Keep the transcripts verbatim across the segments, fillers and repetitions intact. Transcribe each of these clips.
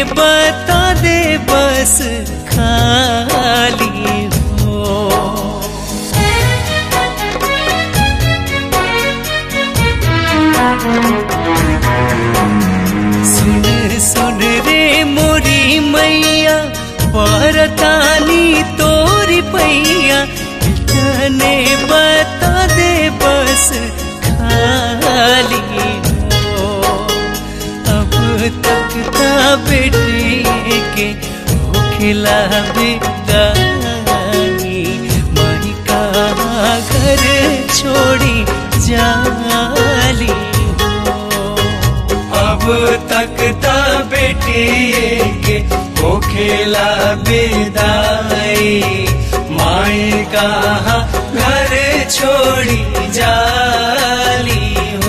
बता दे बस खाली हो। सुन सुन रे मोरी मैया परतानी तोरी पैया, इतने बता दे बस खाली हो। अब तक ता बेटे के होखेला बेदानी, माई का घर छोड़ी जाली हो। अब तक ता बेटे के होखेला बेदाई, माई का घर छोड़ी जाली हो।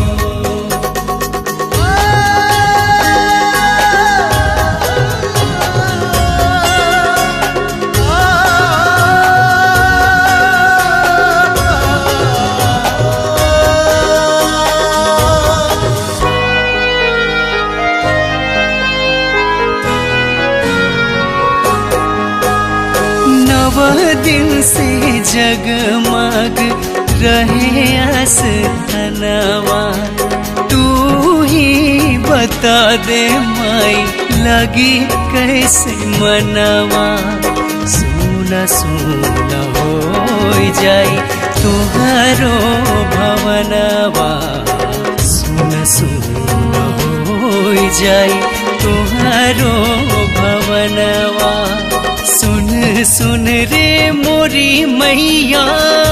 नव दिन से जगमग रहे आस्थानवा, तू ही बता दे माई लगी कैसे मनवा। सुना सुना हो जाई तुहारो भवनवा, सुना सुना हो जाई तुहारो भवनवा। सुन सुन रे मोरी मैया,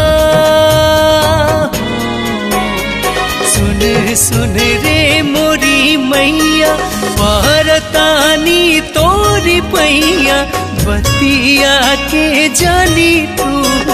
सुन सुन रे मोरी मैया परतानी तोरी पैया, बतिया के जानी तू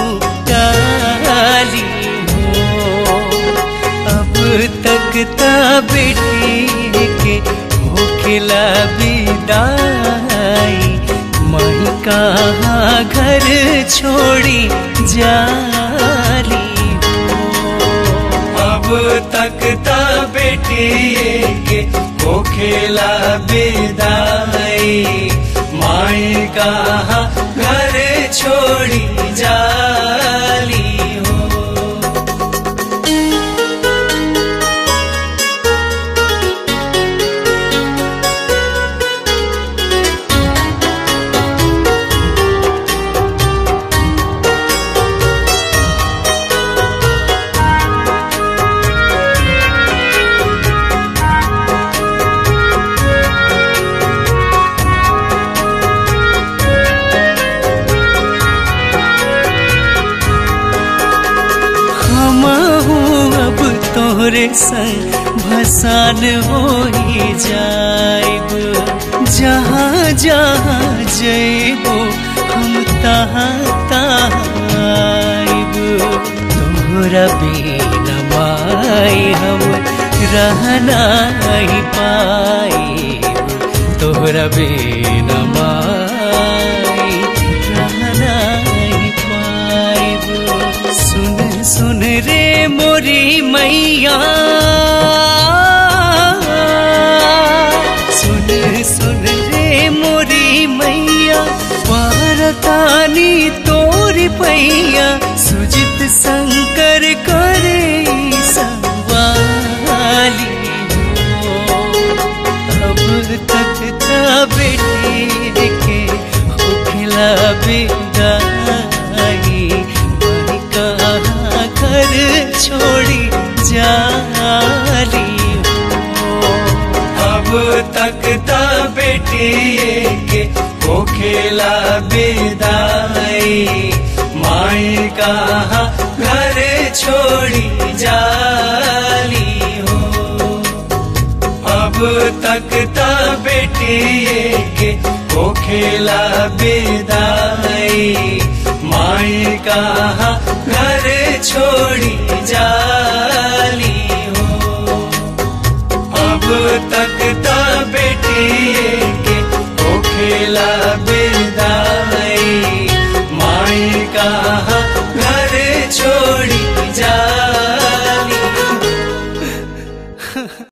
डाली हो। अब तक ता बेटे के होखेला विदाई, माई का घर छोड़ी जाली हो। अब तक ता बेटे के होखेला विदाई, माई का घर छोड़ी जाली हो। अब तोरे संग भसान हो ही जाइब, जहाँ जहाँ जइबो हम तहाँ तहाँ आइब। तोरा बिना माई हम रहना ही पाइब, तोरा बिना माई रहना ही पाइब। सुन सुन रे मोरी मैया, सुन सुन रे मोरी मैया परतानी तोरी पैया, सुजित शंकर करे सवाली हो। अब तक ता बेटे के होखेला बेदाई, माई का घर छोड़ी जाली हो। अब तक ता बेटे के होखेला बेदाई, माई का घर छोड़ी जाली हो। अब तक ता बेटे के होखेला बेदाई, माई का घर छोड़ी जाली हो। अब तक ता बेटे के होखेला